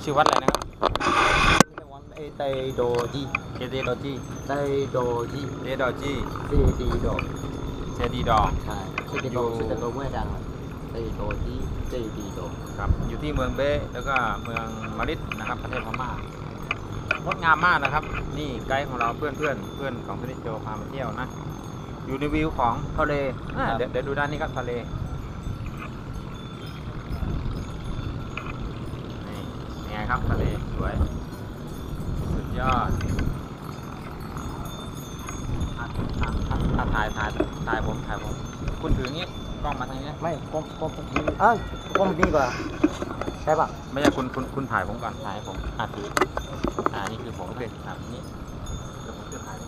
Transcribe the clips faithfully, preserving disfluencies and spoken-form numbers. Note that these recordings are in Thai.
ชื่อวัดอะไรนะครับวันเอไตโดจีเจดีย์ดอจีไตโดจีเจดอจีเจดีโดเจดีย์ดอใช่เจดีโดเจดีโดเมื่อจังไตโดจีเจดีโดครับอยู่ที่เมืองเบะแล้วก็เมืองมาริดนะครับประเทศพม่างดงามมากนะครับนี่ไกด์ของเราเพื่อนเพื่อนเพื่อนของพินิจโจพามาเที่ยวนะอยู่ในวิวของทะเลเดี๋ยวเดี๋ยวดูด้านนี้ครับทะเลนี่ยังไงครับทะเลสวยสุดยอดถ้าถ่ายถ่ายถ่ายผมถ่ายผมคุณถืองี้กล้องมาทางนี้ไม่ก้มก้มนี่เอ้ยก้มนี่ก่อนใช่ป่ะไม่ใช่คุณคุณคุณถ่ายผมก่อนถ่ายผมอ่ะถืออ่านี่คือผมโอเคอ่ะนี้เดี๋ยวผมจะถ่าย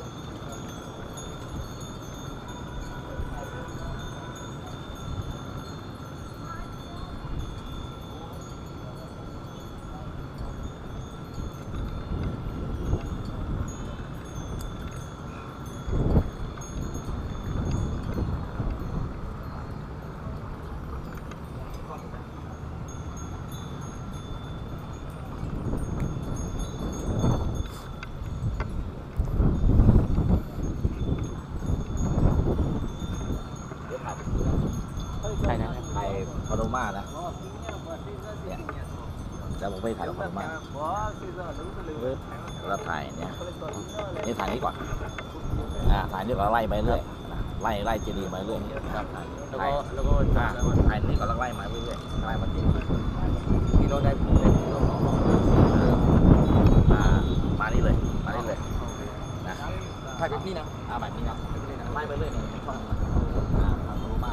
ใช่นะถ่ายพาโนมานะจะผมไปถ่ายพาโนมาเราถ่ายเนี่ยนี่ถ่ายนี้ก่อนอ่าถ่ายนี่ก็ไล่ไปเรื่อยไล่ไล่เจดีย์ไปเรื่อยนี่ครับถ่ายแล้วก็ถ่ายนี่ก็ไล่มาเรื่อยๆไล่มาเจดีย์ที่เราได้ผมได้เราลองอ่ามานี่เลยมานี่เลยนะถ่ายแบบนี้นะอ่าแบบนี้นะไล่ไปเรื่อยในช่องอ่าพาโนมา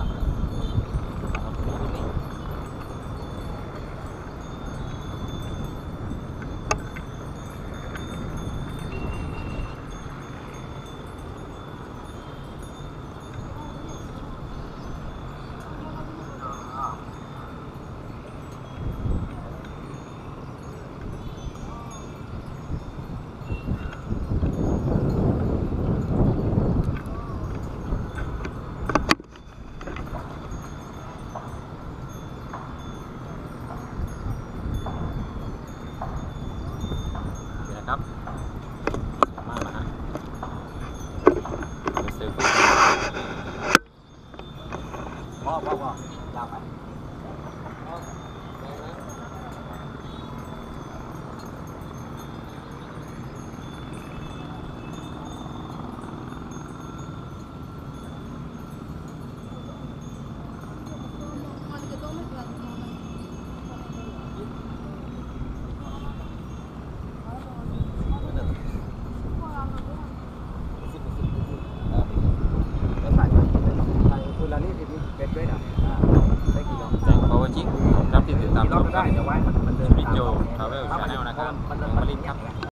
ครับมากนะฮะเซลฟี่ว้าวว้าวว้าวลาไปครับที่ติดตามชมได้เดี๋ยวไว้มันเดินวิดีโอทราเวลชาแนลนะครับมาลินครับ